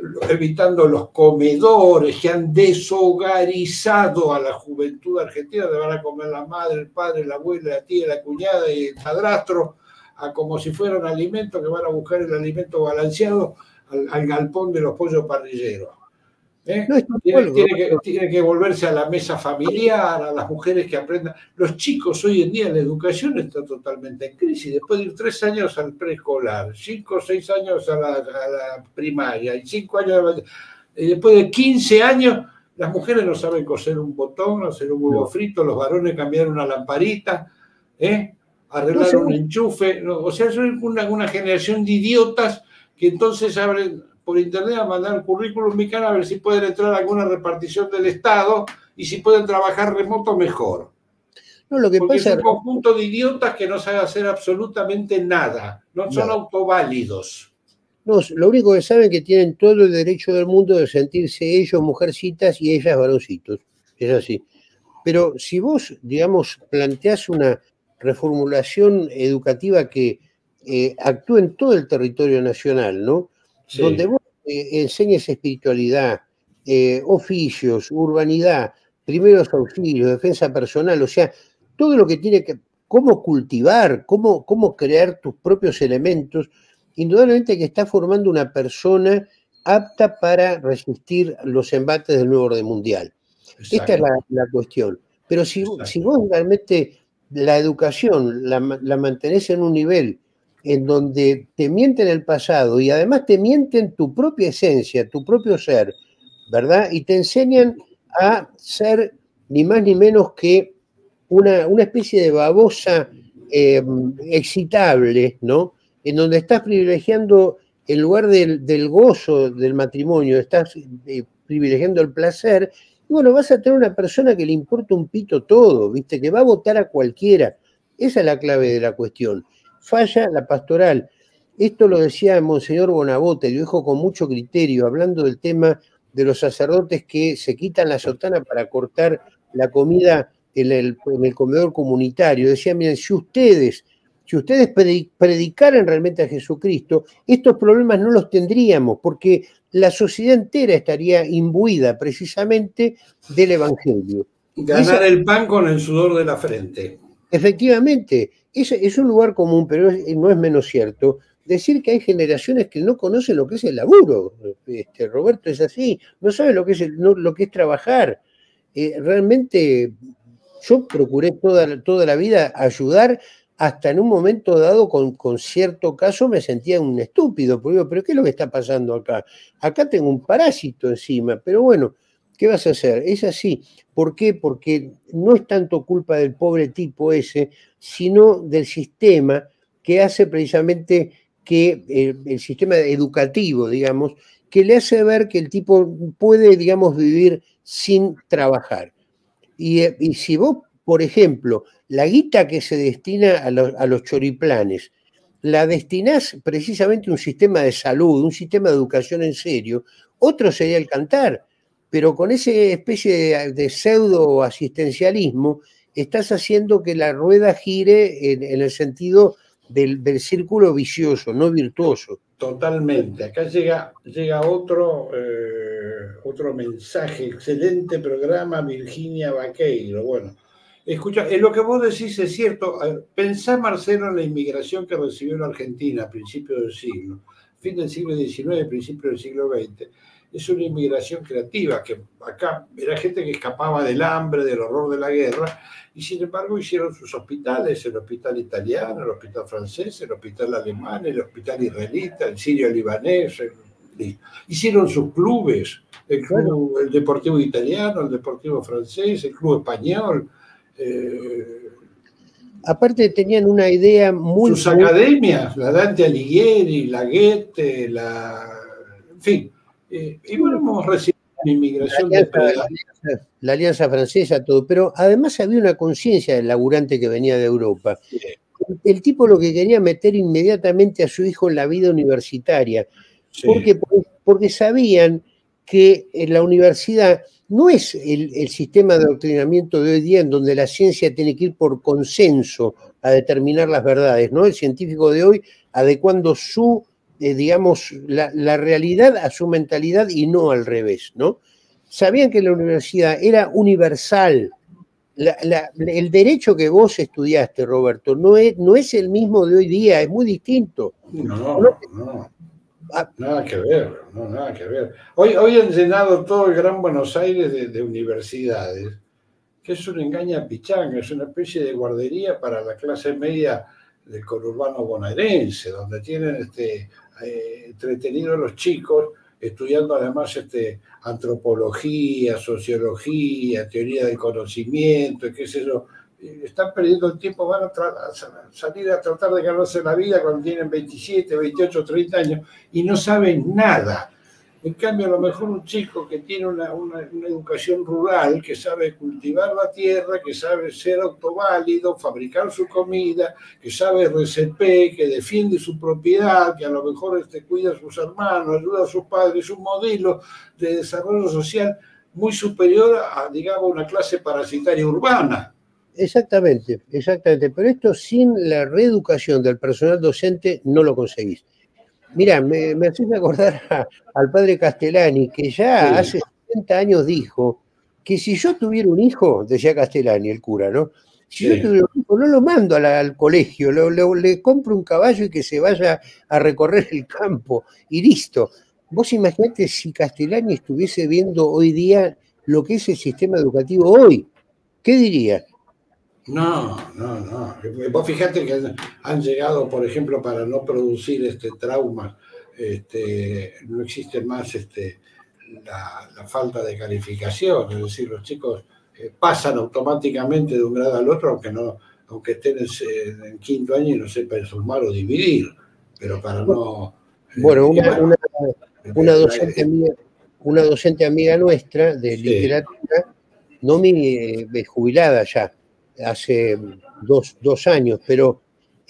los comedores que han deshogarizado a la juventud argentina, donde van a comer la madre, el padre, la abuela, la tía, la cuñada y el padrastro, como si fueran alimentos, que van a buscar el alimento balanceado al galpón de los pollos parrilleros. No, Tiene que volverse a la mesa familiar, a las mujeres que aprendan. Los chicos hoy en día, la educación está totalmente en crisis. Después de ir 3 años al preescolar, 5 o 6 años a la primaria y 5 años, y después de 15 años, las mujeres no saben coser un botón, hacer un huevo frito, los varones cambiar una lamparita, arreglar un enchufe. O sea, es una generación de idiotas que entonces abren por internet a mandar currículum mexicano a ver si pueden entrar a alguna repartición del Estado y si pueden trabajar remoto mejor. No, lo que porque pasa es un conjunto de idiotas que no sabe hacer absolutamente nada, no son autoválidos. No, lo único que saben es que tienen todo el derecho del mundo de sentirse ellos mujercitas y ellas varoncitos, es así. Pero si vos, digamos, planteás una reformulación educativa que actúe en todo el territorio nacional, ¿no? Sí. Donde vos enseñes espiritualidad, oficios, urbanidad, primeros auxilios, defensa personal, o sea, todo lo que tiene que, cómo cultivar, cómo crear tus propios elementos, indudablemente que está formando una persona apta para resistir los embates del nuevo orden mundial. Exacto. Esta es la cuestión. Pero si vos realmente la educación la mantenés en un nivel en donde te mienten el pasado y además te mienten tu propia esencia, tu propio ser, ¿verdad? Y te enseñan a ser ni más ni menos que una especie de babosa excitable, ¿no? En donde estás privilegiando, en lugar del gozo del matrimonio, estás privilegiando el placer. Y bueno, vas a tener una persona que le importa un pito todo, ¿viste? Que va a votar a cualquiera. Esa es la clave de la cuestión. Falla la pastoral. Esto lo decía Monseñor Bonabote, lo dijo con mucho criterio, hablando del tema de los sacerdotes que se quitan la sotana para cortar la comida en el comedor comunitario. Decía, miren, si ustedes predicaran realmente a Jesucristo, estos problemas no los tendríamos, porque la sociedad entera estaría imbuida precisamente del Evangelio. Ganar el pan con el sudor de la frente. Efectivamente, es un lugar común, pero no es menos cierto decir que hay generaciones que no conocen lo que es el laburo. Roberto, es así, no sabe lo que es, lo que es trabajar. Realmente yo procuré toda la vida ayudar, hasta en un momento dado con cierto caso me sentía un estúpido, porque digo, pero ¿qué es lo que está pasando acá? Acá tengo un parásito encima, pero bueno, ¿qué vas a hacer? Es así. ¿Por qué? Porque no es tanto culpa del pobre tipo ese, sino del sistema que hace precisamente que el sistema educativo, digamos, que le hace ver que el tipo puede, digamos, vivir sin trabajar. Y si vos, por ejemplo, la guita que se destina a los choriplanes, la destinás precisamente a un sistema de salud, un sistema de educación en serio, otro sería el cantar, pero con esa especie de pseudo asistencialismo estás haciendo que la rueda gire en el sentido del círculo vicioso, no virtuoso. Totalmente. Acá llega otro mensaje. Excelente programa, Virginia Vaqueiro. Bueno, escucha, lo que vos decís es cierto. Pensá, Marcelo, en la inmigración que recibió la Argentina a principios del siglo, fin del siglo XIX, principio del siglo XX. Es una inmigración creativa, que acá era gente que escapaba del hambre, del horror de la guerra, y sin embargo hicieron sus hospitales, el hospital italiano, el hospital francés, el hospital alemán, el hospital israelita, el sirio-libanés, hicieron sus clubes, el Deportivo italiano, el Deportivo francés, el club español. Aparte tenían una idea muy... Sus academias, la Dante Alighieri, la Goethe, en fin. Y bueno, hemos recibido una inmigración la Alianza Francesa, todo, pero además había una conciencia del laburante que venía de Europa. Sí. El tipo lo que quería meter inmediatamente a su hijo en la vida universitaria. Sí. Porque sabían que en la universidad no es el sistema de adoctrinamiento de hoy día en donde la ciencia tiene que ir por consenso a determinar las verdades, ¿no? El científico de hoy adecuando su, digamos, la realidad a su mentalidad y no al revés, ¿no? Sabían que la universidad era universal. El derecho que vos estudiaste, Roberto, no es el mismo de hoy día, es muy distinto. No. Nada que ver, no, nada que ver. Hoy han llenado todo el Gran Buenos Aires de universidades, que es un engaña pichanga, es una especie de guardería para la clase media del conurbano bonaerense, donde tienen entretenidos los chicos, estudiando además antropología, sociología, teoría del conocimiento, qué sé yo. Están perdiendo el tiempo, van a salir a tratar de ganarse la vida cuando tienen 27, 28, 30 años y no saben nada. En cambio, a lo mejor un chico que tiene una educación rural, que sabe cultivar la tierra, que sabe ser autoválido, fabricar su comida, que sabe RCP, que defiende su propiedad, que a lo mejor cuida a sus hermanos, ayuda a sus padres, es un modelo de desarrollo social muy superior a, digamos, una clase parasitaria urbana. Exactamente, pero esto sin la reeducación del personal docente no lo conseguís. Mirá, me haces acordar al padre Castellani, que ya hace 70 años dijo que si yo tuviera un hijo, decía Castellani, el cura, ¿no? Si yo tuviera un hijo, no lo mando al colegio, le compro un caballo y que se vaya a recorrer el campo y listo. Vos imaginate si Castellani estuviese viendo hoy día lo que es el sistema educativo hoy, ¿qué diría? No. Vos fijate que han llegado, por ejemplo, para no producir traumas, no existe más la falta de calificación, es decir, los chicos pasan automáticamente de un grado al otro, aunque estén en quinto año y no sepan sumar o dividir, pero para no... Bueno, una docente amiga nuestra de literatura, Nomi, jubilada ya, hace dos años, pero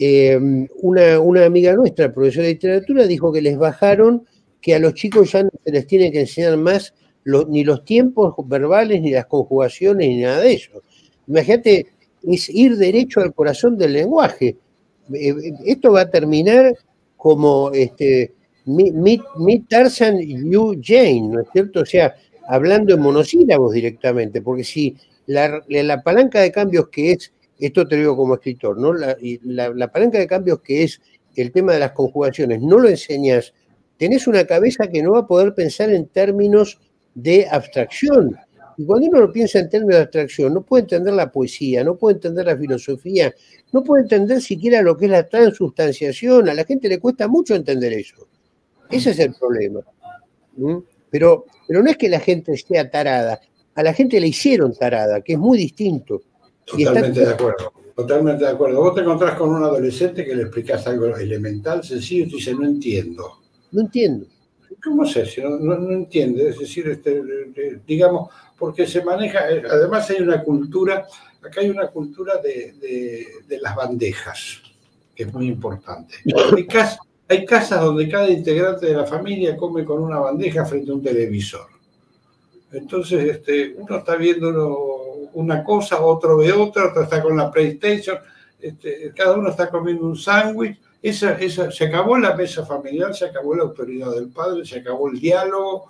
una amiga nuestra, profesora de literatura, dijo que les bajaron, que a los chicos ya no se les tiene que enseñar más ni los tiempos verbales, ni las conjugaciones, ni nada de eso. Imagínate, es ir derecho al corazón del lenguaje. Esto va a terminar como Me Tarzan, you Jane, ¿no es cierto? O sea, hablando en monosílabos directamente, porque si la palanca de cambios que es, esto te lo digo como escritor, ¿no? La palanca de cambios que es el tema de las conjugaciones, no lo enseñas, tenés una cabeza que no va a poder pensar en términos de abstracción. Y cuando uno lo piensa en términos de abstracción, no puede entender la poesía, no puede entender la filosofía, no puede entender siquiera lo que es la transustanciación. A la gente le cuesta mucho entender eso. Ese es el problema. Pero no es que la gente sea tarada, a la gente le hicieron tarada, que es muy distinto. Totalmente de acuerdo, totalmente de acuerdo. Vos te encontrás con un adolescente que le explicás algo elemental, sencillo, y te dice, no entiendo. No entiendo. ¿Cómo sé? Si no entiende, es decir, digamos, porque se maneja, además hay una cultura, acá hay una cultura de las bandejas, que es muy importante. Hay casas donde cada integrante de la familia come con una bandeja frente a un televisor. Entonces, uno está viendo una cosa, otro ve otra, otro está con la PlayStation, cada uno está comiendo un sándwich. Se acabó la mesa familiar, se acabó la autoridad del padre, se acabó el diálogo,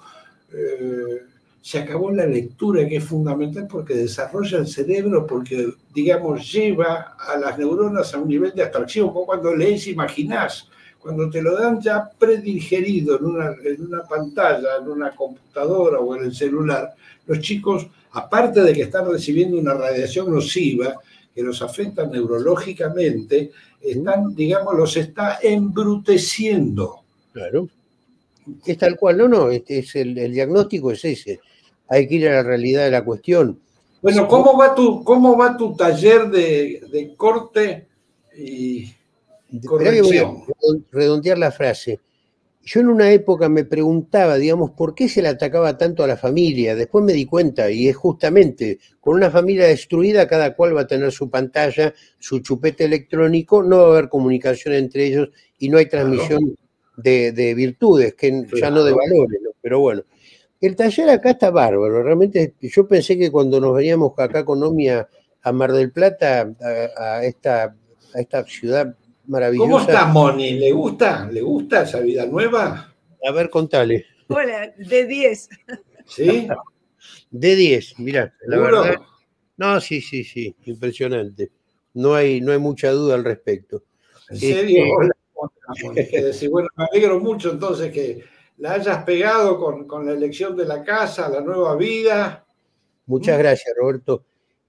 se acabó la lectura, que es fundamental porque desarrolla el cerebro, porque, digamos, lleva a las neuronas a un nivel de abstracción. Vos cuando lees imaginás, cuando te lo dan ya predigerido en una pantalla, en una computadora o en el celular, los chicos, aparte de que están recibiendo una radiación nociva que los afecta neurológicamente, los está embruteciendo. Claro. Es tal cual, no, el diagnóstico es ese. Hay que ir a la realidad de la cuestión. Bueno, ¿cómo va tu taller de corte y corrección? Voy a redondear la frase. Yo en una época me preguntaba, digamos, ¿por qué se le atacaba tanto a la familia? Después me di cuenta, y es justamente, con una familia destruida, cada cual va a tener su pantalla, su chupete electrónico, no va a haber comunicación entre ellos y no hay transmisión de virtudes, que ya no de valores, ¿no? Pero bueno, el taller acá está bárbaro. Realmente yo pensé que cuando nos veníamos acá con Omi a Mar del Plata, a esta ciudad maravillosa. ¿Cómo está Moni? ¿Le gusta esa vida nueva? A ver, contale. Hola, de 10. ¿Sí? De 10, mirá, la verdad. No, sí, impresionante. No hay mucha duda al respecto. ¿En serio? Hola, bueno, me alegro mucho entonces que la hayas pegado con la elección de la casa, la nueva vida. Muchas gracias, Roberto.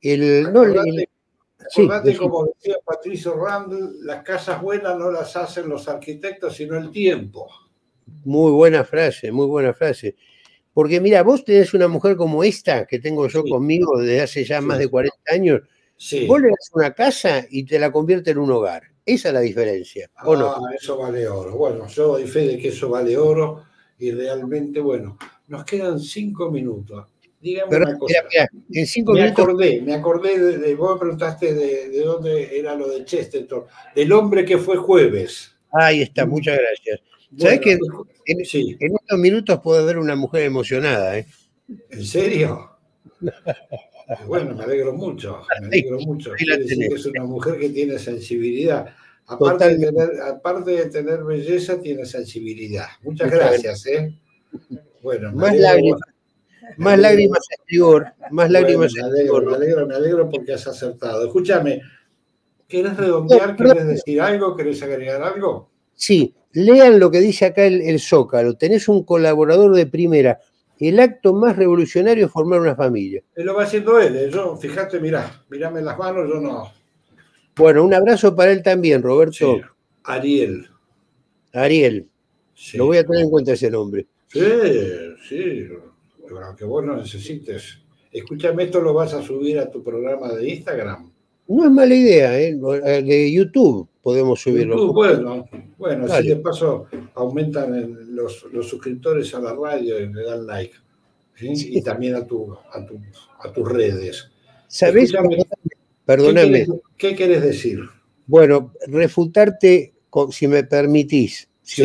Acordate, como decía Patricio Randall, las casas buenas no las hacen los arquitectos, sino el tiempo. Muy buena frase, muy buena frase. Porque mira, vos tenés una mujer como esta, que tengo yo conmigo desde hace ya más de 40 años, vos le das una casa y te la convierte en un hogar. Esa es la diferencia, ¿o no? Eso vale oro. Bueno, yo doy fe de que eso vale oro y realmente, bueno, nos quedan 5 minutos. Dígame una cosa. Mira, en 5 minutos. Me acordé vos me preguntaste de dónde era lo de Chesterton, del hombre que fue jueves. Ahí está, muchas gracias. Sabés que en estos minutos puede haber una mujer emocionada, ¿eh? ¿En serio? Bueno, me alegro mucho. Quiere decir que es una mujer que tiene sensibilidad. Aparte de tener belleza, tiene sensibilidad. Muchas gracias, ¿eh? Bueno, más lágrimas a rigor, más lágrimas a rigor. Me alegro porque has acertado. Escúchame, ¿querés redondear? ¿Querés decir algo? ¿Querés agregar algo? Sí, lean lo que dice acá el Zócalo. Tenés un colaborador de primera. El acto más revolucionario es formar una familia. Lo va haciendo él. Yo, fíjate, mirame las manos, yo no. Bueno, un abrazo para él también, Roberto. Sí. Ariel. Sí. Lo voy a tener en cuenta ese nombre. Sí. Aunque vos no necesites. Escúchame, esto lo vas a subir a tu programa de Instagram. No es mala idea, ¿eh? De YouTube podemos subirlo. YouTube, bueno, así de paso aumentan los suscriptores a la radio y le dan like. ¿Sí? Sí. Y también a tus redes. ¿Sabés? Perdóname. ¿Qué querés decir? Bueno, refutarte, si me permitís. Sí.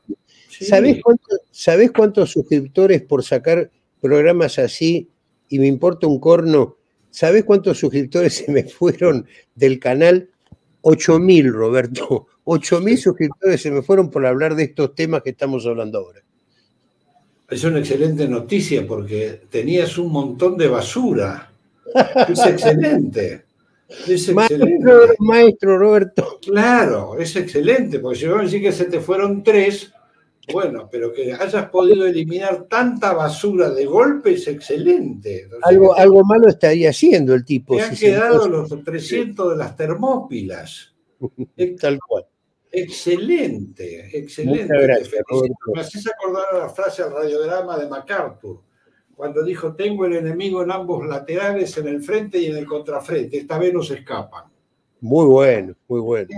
¿Sabés cuántos suscriptores por sacar programas así, y me importa un corno? ¿Sabés cuántos suscriptores se me fueron del canal? 8.000, Roberto. 8.000 suscriptores se me fueron por hablar de estos temas que estamos hablando ahora. Es una excelente noticia porque tenías un montón de basura. Es excelente. Es excelente. Maestro Roberto. Claro, es excelente, porque si vos decís que se te fueron 3, bueno, pero que hayas podido eliminar tanta basura de golpe es excelente. Entonces, algo malo estaría haciendo el tipo. Te han quedado los 300 de las Termópilas. Tal cual. Excelente, excelente. Gracias, me haces acordar a la frase al radiograma de MacArthur, cuando dijo: tengo el enemigo en ambos laterales, en el frente y en el contrafrente. Esta vez no se escapan. Muy bueno, muy bueno.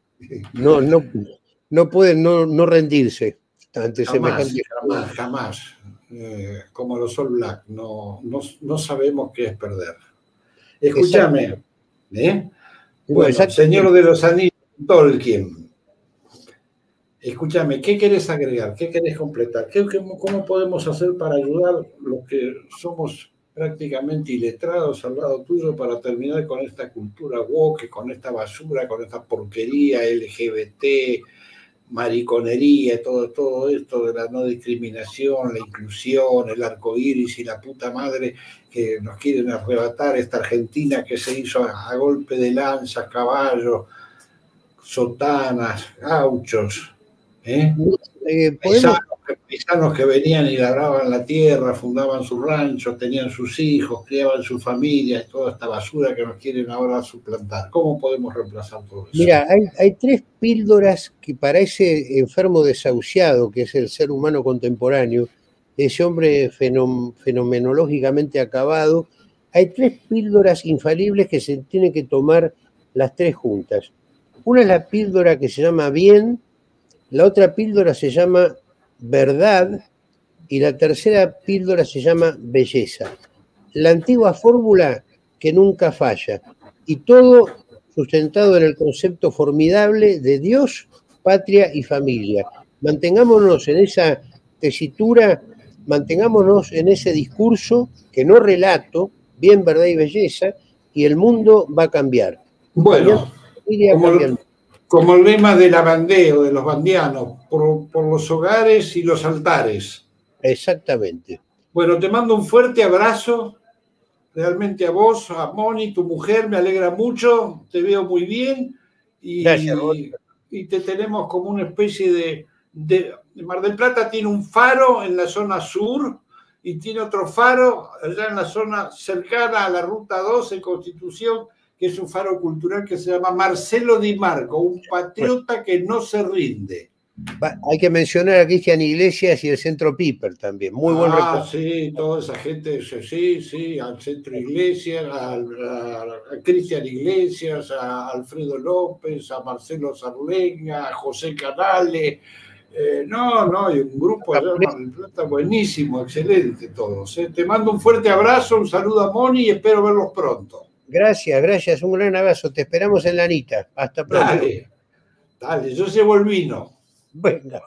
No pueden no rendirse ante semejante. Jamás. Como los All Black, no sabemos qué es perder. Escúchame, Bueno, Señor de los Anillos, Tolkien. Escúchame, ¿qué querés agregar? ¿Qué querés completar? ¿Cómo podemos hacer para ayudar los que somos prácticamente iletrados al lado tuyo para terminar con esta cultura woke, con esta basura, con esta porquería LGBT, mariconería, todo esto de la no discriminación, la inclusión, el arco iris y la puta madre que nos quieren arrebatar esta Argentina que se hizo a golpe de lanzas, caballos, sotanas, gauchos, paisanos que venían y labraban la tierra, fundaban sus ranchos, tenían sus hijos, criaban sus familias, toda esta basura que nos quieren ahora suplantar. ¿Cómo podemos reemplazar todo eso? Mira, hay 3 píldoras que para ese enfermo desahuciado, que es el ser humano contemporáneo, ese hombre fenomenológicamente acabado, hay 3 píldoras infalibles que se tienen que tomar las 3 juntas. Una es la píldora que se llama bien, la otra píldora se llama verdad y la tercera píldora se llama belleza. La antigua fórmula que nunca falla, y todo sustentado en el concepto formidable de Dios, patria y familia. Mantengámonos en esa tesitura, mantengámonos en ese discurso que no relato, bien, verdad y belleza, y el mundo va a cambiar. Bueno, como el lema de la bandera o de los bandianos, por los hogares y los altares. Exactamente. Bueno, te mando un fuerte abrazo, realmente a vos, a Moni, tu mujer, me alegra mucho, te veo muy bien Gracias, y te tenemos como una especie de Mar del Plata tiene un faro en la zona sur y tiene otro faro allá en la zona cercana a la Ruta 12 en Constitución, que es un faro cultural que se llama Marcelo Di Marco, un patriota que no se rinde. Hay que mencionar a Cristian Iglesias y el Centro Piper también. Muy buen reporte. Sí, toda esa gente, sí, al Centro Iglesias, a Cristian Iglesias, a Alfredo López, a Marcelo Sarleña, a José Canales. Y un grupo allá en Mar del Plata buenísimo, excelente todos. Te mando un fuerte abrazo, un saludo a Moni y espero verlos pronto. Gracias, un gran abrazo. Te esperamos en la Anita. Hasta pronto. Dale, yo llevo el vino. Venga.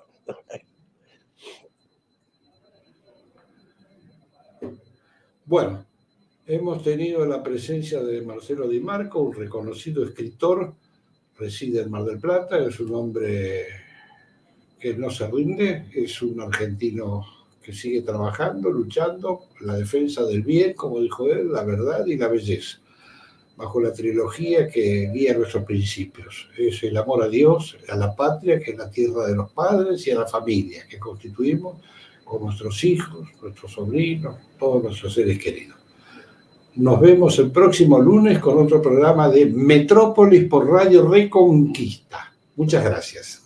Bueno, hemos tenido la presencia de Marcelo Di Marco, un reconocido escritor, reside en Mar del Plata, es un hombre que no se rinde, es un argentino que sigue trabajando, luchando, la defensa del bien, como dijo él, la verdad y la belleza, bajo la trilogía que guía nuestros principios. Es el amor a Dios, a la patria, que es la tierra de los padres, y a la familia, que constituimos con nuestros hijos, nuestros sobrinos, todos nuestros seres queridos. Nos vemos el próximo lunes con otro programa de Metrópolis por Radio Reconquista. Muchas gracias.